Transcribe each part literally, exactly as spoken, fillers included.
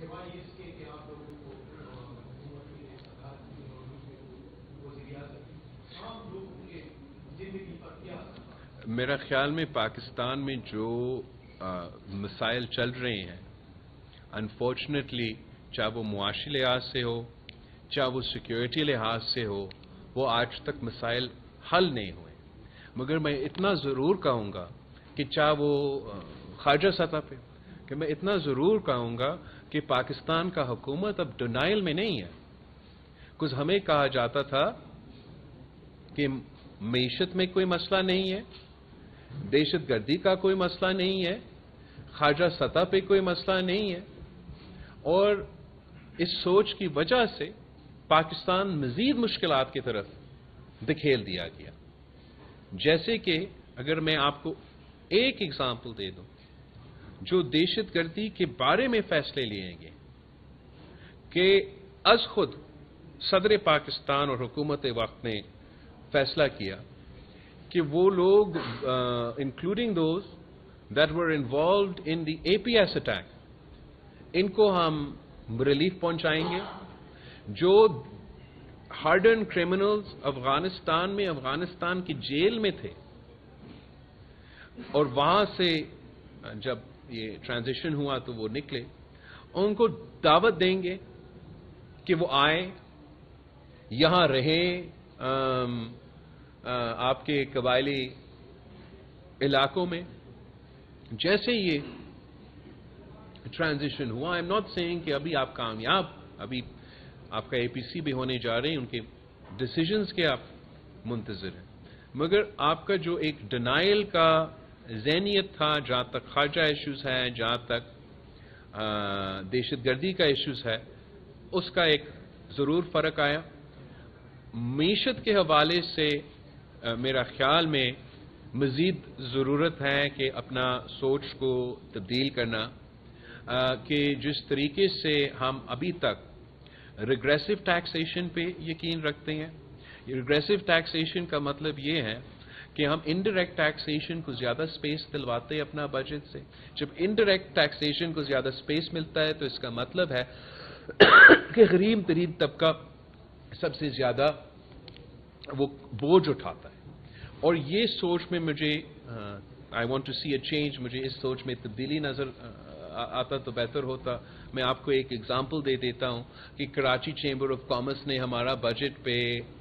میرا خیال میں پاکستان میں جو مسائل چل رہے ہیں انفارچونیٹلی، چاہے وہ معاشی لحاظ سے ہو، چاہے وہ سیکیورٹی لحاظ سے ہو، وہ آج تک مسائل حل نہیں ہوئے. مگر میں اتنا ضرور کہوں گا کہ چاہے وہ خارجہ سطح پہ، کہ میں اتنا ضرور کہوں گا کہ پاکستان کا حکومت اب ڈینائل میں نہیں ہے. کچھ ہمیں کہا جاتا تھا کہ معیشت میں کوئی مسئلہ نہیں ہے، دہشت گردی کا کوئی مسئلہ نہیں ہے، خارجہ سطح پہ کوئی مسئلہ نہیں ہے، اور اس سوچ کی وجہ سے پاکستان مزید مشکلات کی طرف دکھیل دیا گیا. جیسے کہ اگر میں آپ کو ایک ایگزامپل دے دوں، جو دہشت گردی کے بارے میں فیصلے لیے گئے کہ از خود صدر پاکستان اور حکومت وقت نے فیصلہ کیا کہ وہ لوگ including those that were involved in the A P S attack, ان کو ہم ریلیف پہنچائیں گے. جو ہارڈن کرمنلز افغانستان میں افغانستان کی جیل میں تھے اور وہاں سے جب یہ ٹرانزیشن ہوا تو وہ نکلے، ان کو دعوت دیں گے کہ وہ آئیں، یہاں رہیں آپ کے قبائلی علاقوں میں. جیسے یہ ٹرانزیشن ہوا، آئی ایم ناٹ سیئنگ کہ ابھی آپ کامیاب، ابھی آپ کا اے پی سی بھی ہونے جا رہے ہیں، ان کے ڈیسیجنز کے آپ منتظر ہیں، مگر آپ کا جو ایک ڈینائل کا ذہنیت تھا، جہاں تک خارجہ ایشوز ہے، جہاں تک دہشت گردی کا ایشوز ہے، اس کا ایک ضرور فرق آیا. معیشت کے حوالے سے میرا خیال میں مزید ضرورت ہے کہ اپنا سوچ کو تبدیل کرنا، کہ جس طریقے سے ہم ابھی تک ریگریسو ٹیکسیشن پہ یقین رکھتے ہیں. ریگریسو ٹیکسیشن کا مطلب یہ ہے کہ ہم انڈائریکٹ ٹیکسیشن کو زیادہ سپیس دلواتے ہیں اپنا بجٹ سے. جب انڈائریکٹ ٹیکسیشن کو زیادہ سپیس ملتا ہے تو اس کا مطلب ہے کہ غریب ترین طبقہ سب سے زیادہ وہ بوجھ اٹھاتا ہے. اور یہ سوچ میں مجھے I want to see a change, مجھے اس سوچ میں تبدیلی نظر آتا تو بہتر ہوتا. میں آپ کو ایک ایگزامپل دے دیتا ہوں کہ کراچی چیمبر آف کامرس نے ہمارا بجٹ پہ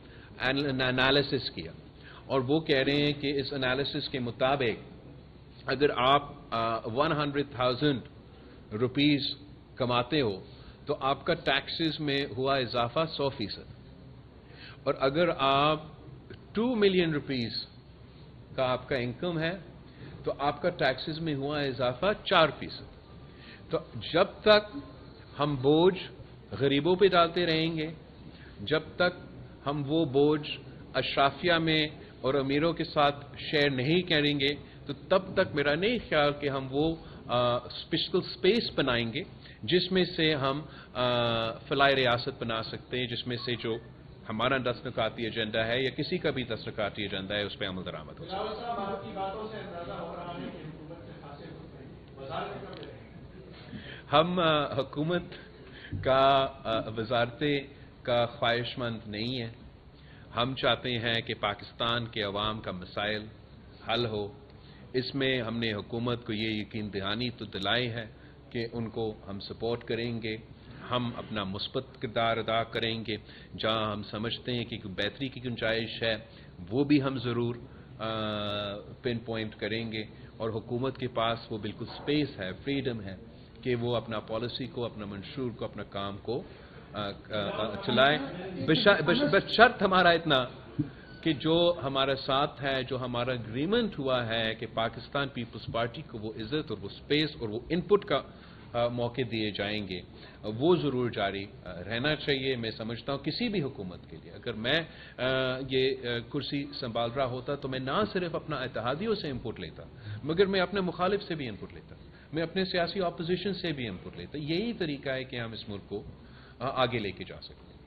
انالیسس کیا، اور وہ کہہ رہے ہیں کہ اس انالیسس کے مطابق اگر آپ ون ہنڈریڈ تھاؤزینڈ روپیز کماتے ہو تو آپ کا ٹیکسز میں ہوا اضافہ سو فیصد، اور اگر آپ ٹو ملین روپیز کا آپ کا انکم ہے تو آپ کا ٹیکسز میں ہوا اضافہ چار فیصد. تو جب تک ہم بوجھ غریبوں پہ ڈالتے رہیں گے، جب تک ہم وہ بوجھ اشرافیہ میں اور امیروں کے ساتھ شیئر نہیں کریں گے، تو تب تک میرا نہیں خیال کہ ہم وہ فسکل سپیس بنائیں گے جس میں سے ہم فلاح ریاست بنا سکتے ہیں، جس میں سے جو ہمارا دس نکاتی ایجنڈا ہے یا کسی کا بھی دس نکاتی ایجنڈا ہے اس پہ عمل درآمد ہو سکے. ہم حکومت کا وزارتیں کا خواہش مند نہیں ہے. ہم چاہتے ہیں کہ پاکستان کے عوام کا مسائل حل ہو. اس میں ہم نے حکومت کو یہ یقین دہانی تو دلائی ہے کہ ان کو ہم سپورٹ کریں گے، ہم اپنا مثبت کردار ادا کریں گے. جہاں ہم سمجھتے ہیں کہ بہتری کی گنجائش ہے وہ بھی ہم ضرور پن پوائنٹ کریں گے، اور حکومت کے پاس وہ بالکل سپیس ہے، فریڈم ہے کہ وہ اپنا پالیسی کو، اپنا منشور کو، اپنا کام کو چلائیں. بشرط ہمارا اتنا کہ جو ہمارا ساتھ ہے، جو ہمارا اگریمنٹ ہوا ہے کہ پاکستان پیپلز پارٹی کو وہ عزت اور وہ سپیس اور وہ ان پٹ کا موقع دیے جائیں گے، وہ ضرور جاری رہنا چاہیے. میں سمجھتا ہوں کسی بھی حکومت کے لیے اگر میں یہ کرسی سنبھال رہا ہوتا تو میں نہ صرف اپنا اتحادیوں سے ان پٹ لیتا مگر میں اپنے مخالف سے بھی ان پٹ لیتا، میں اپنے سیاسی اپوزیشن سے بھی ان پٹ لیتا. یہی طریقہ ہے کہ ہم اس ملک کو آگے لے کے جا سکتے ہیں.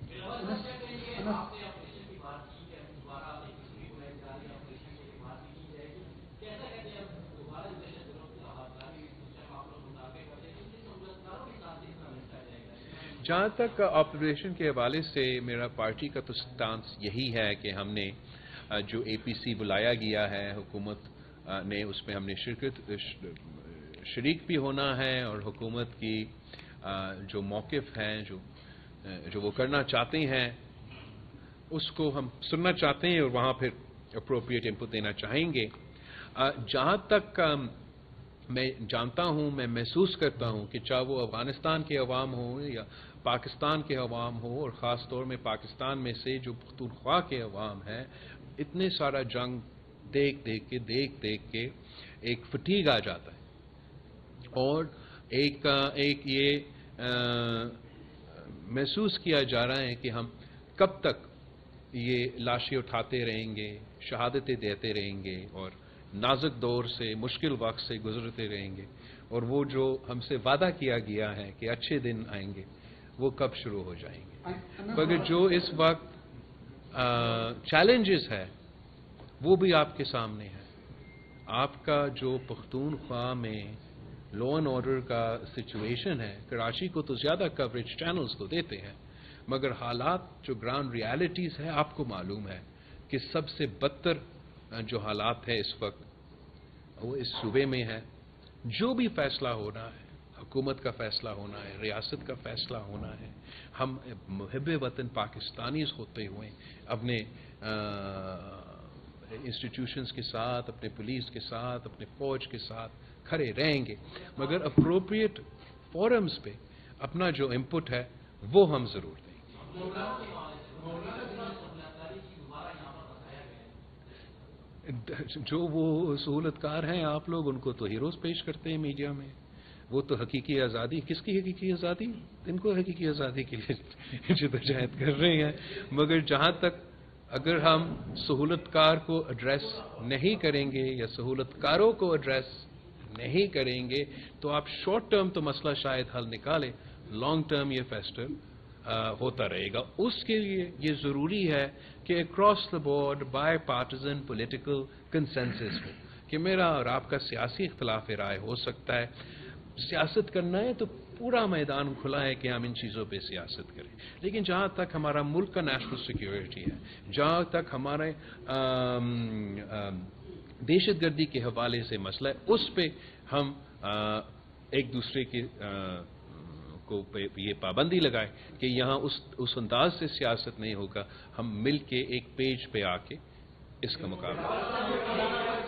جہاں تک آپریشن کے حوالے سے میرا پارٹی کا تو سٹانس یہی ہے کہ ہم نے جو اے پی سی بلایا گیا ہے حکومت نے، اس میں ہم نے شرکت شریک بھی ہونا ہے، اور حکومت کی جو موقف ہیں، جو جو وہ کرنا چاہتے ہیں اس کو ہم سننا چاہتے ہیں، اور وہاں پھر اپروپریٹ انپٹ دینا چاہیں گے۔ جہاں تک میں جانتا ہوں، میں محسوس کرتا ہوں کہ چاہے وہ افغانستان کے عوام ہوں یا پاکستان کے عوام ہوں، اور خاص طور میں پاکستان میں سے جو پختونخوا کے عوام ہیں، اتنے سارا جنگ دیکھ دیکھ کے دیکھ دیکھ کے ایک فٹیگ آ جاتا ہے، اور ایک ایک یہ محسوس کیا جا رہا ہے کہ ہم کب تک یہ لاشیں اٹھاتے رہیں گے، شہادتیں دیتے رہیں گے، اور نازک دور سے، مشکل وقت سے گزرتے رہیں گے، اور وہ جو ہم سے وعدہ کیا گیا ہے کہ اچھے دن آئیں گے، وہ کب شروع ہو جائیں گے۔ مگر جو اس وقت چیلنجز ہے وہ بھی آپ کے سامنے ہے۔ آپ کا جو پختونخوا میں لا اینڈ آرڈر کا سچویشن ہے، کراچی کو تو زیادہ کوریج چینلز کو دیتے ہیں، مگر حالات جو گراؤنڈ ریالٹیز ہے آپ کو معلوم ہے کہ سب سے بدتر جو حالات ہے اس وقت وہ اس صوبے میں ہے۔ جو بھی فیصلہ ہونا ہے، حکومت کا فیصلہ ہونا ہے، ریاست کا فیصلہ ہونا ہے، ہم محب وطن پاکستانیز ہوتے ہوئے اپنے انسٹیٹیوشنز کے ساتھ، اپنے پولیس کے ساتھ، اپنے فوج کے ساتھ کھڑے رہیں گے، مگر اپروپریٹ فورمز پہ اپنا جو انپٹ ہے وہ ہم ضرور دیں گے۔ جو وہ سہولت کار ہیں آپ لوگ ان کو تو ہیروز پیش کرتے ہیں میڈیا میں، وہ تو حقیقی آزادی، کس کی حقیقی آزادی؟ ان کو حقیقی آزادی کے لیے جدوجہد کر رہے ہیں، مگر جہاں تک اگر ہم سہولت کار کو ایڈریس نہیں کریں گے یا سہولت کاروں کو ایڈریس نہیں کریں گے تو آپ شارٹ ٹرم تو مسئلہ شاید حل نکالیں، لانگ ٹرم یہ فیسٹر ہوتا رہے گا۔ اس کے لیے یہ ضروری ہے کہ across the board bipartisan political consensus ہو، کہ میرا اور آپ کا سیاسی اختلاف رائے ہو سکتا ہے، سیاست کرنا ہے تو پورا میدان کھلا ہے کہ ہم ان چیزوں پہ سیاست کریں، لیکن جہاں تک ہمارا ملک کا نیشنل سیکیورٹی ہے، جہاں تک ہمارے دہشت گردی کے حوالے سے مسئلہ ہے، اس پہ ہم ایک دوسرے کے کو یہ پابندی لگائے کہ یہاں اس اس انداز سے سیاست نہیں ہوگا، ہم مل کے ایک پیج پہ آ کے اس کا مقابلہ